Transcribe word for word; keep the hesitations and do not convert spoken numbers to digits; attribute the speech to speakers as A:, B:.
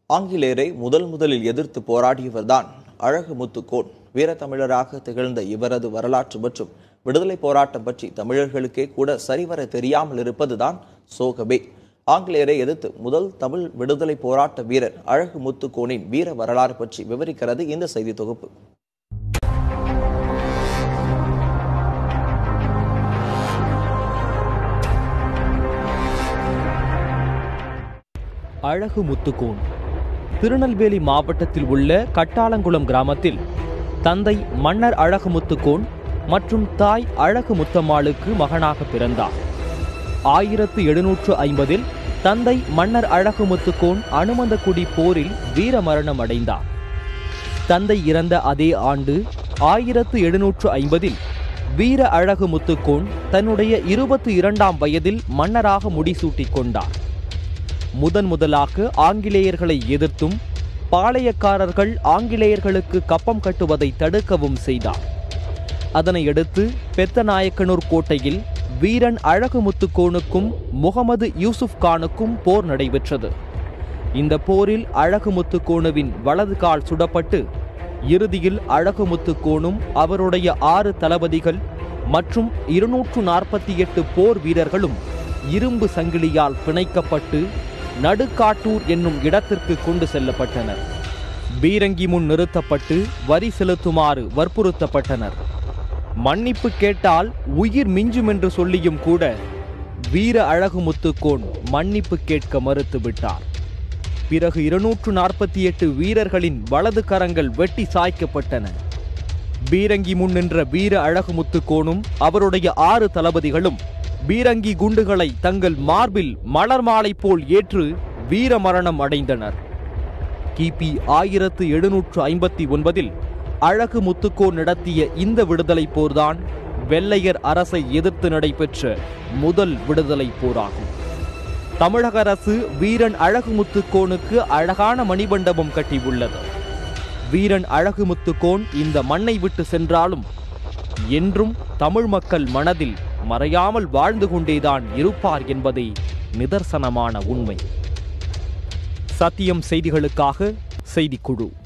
A: ஆங்கிலேயரை முதல் முதலில் எதிர்த்து போராடியவர்தான் அழகு முத்துக்கோன். வீரத்தமிழராக திகழ்ந்த இவரது வரலாற்று மற்றும் விடுதலை போராட்டம் பற்றி தமிழர்களுக்கே கூட சரிவர தெரியாமல் இருப்பதுதான் சோகமே. ஆங்கிலேயரை எதிர்த்து முதல் தமிழ் விடுதலை போராட்ட வீரர் அழகு முத்துக்கோனின் வீர வரலாறு பற்றி விவரிக்கிறது இந்த செய்தி தொகுப்பு.
B: அழகு முத்துக்கோன் திருநெல்வேலி மாவட்டத்தில் உள்ள கட்டாளங்குளம் கிராமத்தில் தந்தை மன்னர் அழகு முத்துக்கோன் மற்றும் தாய் அழகு முத்தம்மாளுக்கு மகனாக பிறந்தார். ஆயிரத்து எழுநூற்று ஐம்பதில் தந்தை மன்னர் அழகு முத்துக்கோன் அனுமந்தக்குடி போரில் வீர மரணம் அடைந்தார். தந்தை இறந்த அதே ஆண்டு ஆயிரத்து எழுநூற்று ஐம்பதில் வீர அழகு முத்துக்கோன் தன்னுடைய இருபத்தி இரண்டாம் வயதில் மன்னராக முடிசூட்டிக் கொண்டார். முதன் முதலாக ஆங்கிலேயர்களை எதிர்த்தும் பாளையக்காரர்கள் ஆங்கிலேயர்களுக்கு கப்பம் கட்டுவதை தடுக்கவும் செய்தார். அதனையடுத்து பெத்தநாயக்கனூர் கோட்டையில் வீரன் அழகு முத்துக்கோனுக்கும் முகமது யூசுப் கானுக்கும் போர் நடைபெற்றது. இந்த போரில் அழகு முத்துக்கோனுவின் வலது கால் சுடப்பட்டு இறுதியில் அழகு முத்துக்கோனும் அவருடைய ஆறு தளபதிகள் மற்றும் இருநூற்று நாற்பத்தி எட்டு போர் வீரர்களும் இரும்பு சங்கிலியால் பிணைக்கப்பட்டு நடுக்காட்டூர் என்னும் இடத்திற்கு கொண்டு செல்லப்பட்டனர். பீரங்கி முன் நிறுத்தப்பட்டு வரி செலுத்துமாறு வற்புறுத்தப்பட்டனர். மன்னிப்பு கேட்டால் உயிர் மிஞ்சும் என்று சொல்லியும் கூட வீர அழகு முத்துக்கோன் மன்னிப்பு கேட்க மறுத்துவிட்டார். பிறகு இருநூற்று நாற்பத்தி எட்டு வீரர்களின் வலது கரங்கள் வெட்டி சாய்க்கப்பட்டன. பீரங்கி முன் நின்ற வீர அழகு முத்துக்கோனும் அவருடைய ஆறு தளபதிகளும் பீரங்கி குண்டுகளை தங்கள் மார்பில் மலர் மாலை போல் ஏற்று வீர மரணம் அடைந்தனர். கிபி ஆயிரத்து எழுநூற்று ஐம்பத்தி ஒன்பதில் அழகு முத்துக்கோன் நடத்திய இந்த விடுதலை போர்தான் வெள்ளையர் அரசை எதிர்த்து நடைபெற்ற முதல் விடுதலை போராகும். தமிழக அரசு வீரன் அழகு முத்துக்கோனுக்கு அழகான மணிமண்டபம் கட்டியுள்ளது. வீரன் அழகு முத்துக்கோன் இந்த மண்ணை விட்டு சென்றாலும் என்றும் தமிழ் மக்கள் மனதில் மறையாமல் வாழ்ந்து கொண்டேதான் இருப்பார் என்பதே நிதர்சனமான உண்மை. சத்தியம் செய்திகளுக்காக செய்திக்குழு.